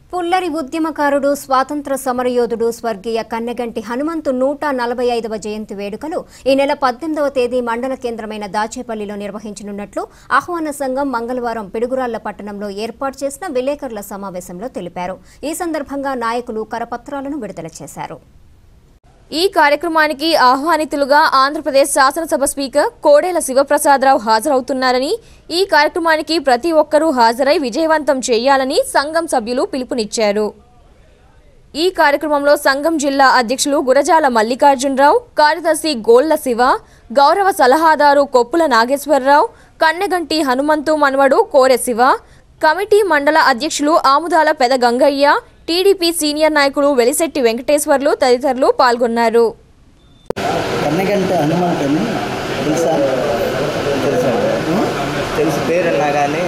పుల్లరి ఉద్యమకారుడు స్వాతంత్ర సమరయోధుడు స్వర్గీయ కన్నెగంటి హనుమంతు 145వ జయంతి వేడుకలు ఈ నెల 18వ తేదీ మండల కేంద్రమైన దాచేపల్లిలో నిర్వహించనున్నట్లు ఆహ్వాన సంఘం మంగళవారం పిడుగురాళ్ల పట్టణంలో ఏర్పాటు చేసిన విలేకరుల సమావేశంలో తెలిపారు. ఈ సందర్భంగా నాయకులు కరపత్రాలను విడుదల చేశారు. ఈ కార్యక్రమానికి ఆహ్వానితులుగా ఆంధ్రప్రదేశ్ శాసనసభ స్పీకర్ కోడెల శివప్రసాదరావు హాజరవుతున్నారని, ఈ కార్యక్రమానికి ప్రతి ఒక్కరూ హాజరై విజయవంతం చేయాలని సంఘం సభ్యులు పిలుపునిచ్చారు. ఈ కార్యక్రమంలో సంఘం జిల్లా అధ్యక్షులు గురజాల మల్లికార్జునరావు, కార్యదర్శి గోళ్ల శివ, గౌరవ సలహాదారు కొప్పుల నాగేశ్వరరావు, కన్నెగంటి హనుమంతు మనవడు కోరె శివ, కమిటీ మండల అధ్యక్షులు ఆముదాల పెద గంగయ్య, టీడీపీ సీనియర్ నాయకులు వెలిశెట్టి వెంకటేశ్వర్లు తదితరులు పాల్గొన్నారు. కన్నెగంటి హనుమంతుని తెలుసు పేరన్నా కానీ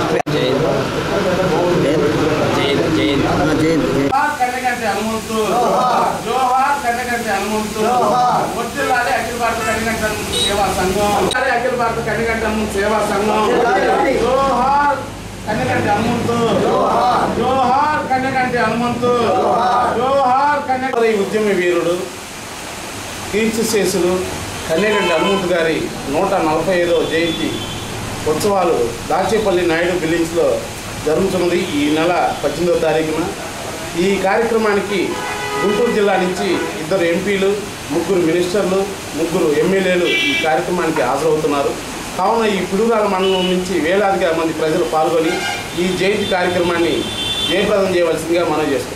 కన్నెగంటి హనుమంతు జోహార్ కన్నెగంటి హనుమంతు వర్ధిల్లాలి అఖిల భారత కన్నెగంటి హనుమంతు సేవా సంఘం అఖిల భారత కన్నెగంటి హనుమంతు సేవా సంఘం జోహార్ కన్నెగంటి హనుమంతు జోహార్ కన్నెగంటి హనుమంతు జోహార్ కన్నెగంటి ఉద్యమ వీరుడు కీర్తిశేషులు కన్నెగంటి హనుమంతు గారి 145వ జయంతి ఉత్సవాలు దాచేపల్లి నాయుడు బిల్డింగ్స్లో జరుగుతున్నది. ఈ నెల 18వ తారీఖున ఈ కార్యక్రమానికి గుంటూరు జిల్లా నుంచి 2 ఎంపీలు, 3 మినిస్టర్లు, 3 ఎమ్మెల్యేలు ఈ కార్యక్రమానికి హాజరవుతున్నారు. కావున ఈ పిడుగురాళ్ల మండలం నుంచి వేలాదిగా మంది ప్రజలు పాల్గొని ఈ జయంతి కార్యక్రమాన్ని జయప్రదం చేయవలసిందిగా మనం చేస్తాం.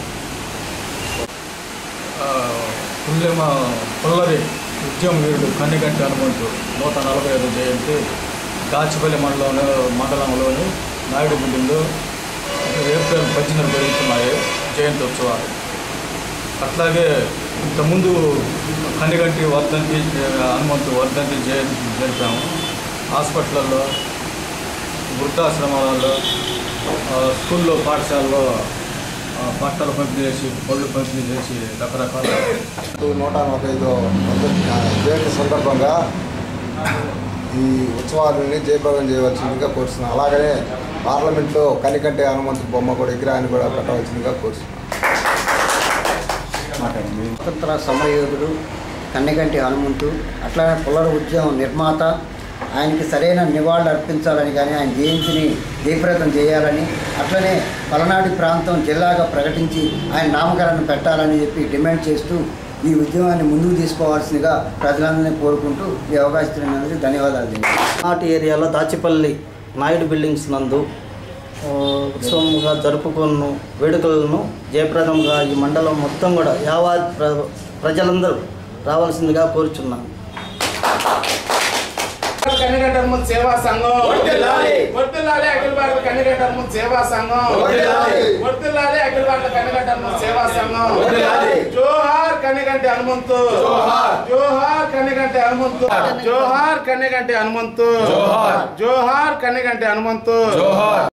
పుల్లరి ఉద్యమ వీరుడు కన్నెగంటి హనుమంతు 145వ జయంతి దాచేపల్లి మండలంలోని నాయుడు బిల్డింగ్లో ఏప్రిల్ 18న జరుగుతున్నాయి జయంతి ఉత్సవాలు. అట్లాగే ఇంతకుముందు కన్నెగంటి హనుమంతు వర్ధంతి జరిపాము. హాస్పిటల్లో, వృద్ధాశ్రమాలలో, స్కూల్లో, పాఠశాలలో బట్టలు పంపిణీ చేసి, పళ్ళు పంపిణీ చేసి రకరకాల 145వ జయంతి సందర్భంగా ఈ ఉత్సవాలని జయప్రదం చేయవలసిందిగా కోరుతున్నాం. అలాగనే పార్లమెంట్లో కన్నెగంటి హనుమంతు బొమ్మ కూడా విగ్రహాన్ని కూడా పెట్టవలసిందిగా కోరుతున్నాం. స్వతంత్ర సమరయోధుడు కన్నెగంటి హనుమంతు, అట్లానే పుల్లరి ఉద్యమం నిర్మాత, ఆయనకి సరైన నివాళులు అర్పించాలని కానీ ఆయన జయంతిని జయప్రదం చేయాలని, అట్లనే పలనాడు ప్రాంతం జిల్లాగా ప్రకటించి ఆయన నామకరణం పెట్టాలని చెప్పి డిమాండ్ చేస్తూ ఈ ఉద్యమాన్ని ముందుకు తీసుకోవాల్సిందిగా ప్రజలందరినీ కోరుకుంటూ ఈ అవకాశం ఇచ్చినందుకు ధన్యవాదాలు. నాటి ఏరియాలో దాచేపల్లి నాయుడు బిల్డింగ్స్ నందు ఉత్సవంగా జరుపుకున్న వేడుకలను జయప్రదంగా ఈ మండలం మొత్తం కూడా యావత్ ప్రజలందరూ రావాల్సిందిగా కోరుచున్నాను. కన్నెగంటి హనుమంతు సేవా సంఘం వర్ధిల్లాలి అఖిల భారత కన్నెగంటి హనుమంతు సేవా సంఘం వర్ధిల్లాలి అఖిల భారత కన్నెగంటి హనుమంతు సేవా సంఘం జోహార్ కన్నెగంటి హనుమంతు జోహార్ కన్నెగంటి హనుమంతు జోహార్ కన్నెగంటి హనుమంతు జోహార్ కన్నెగంటి హనుమంతు.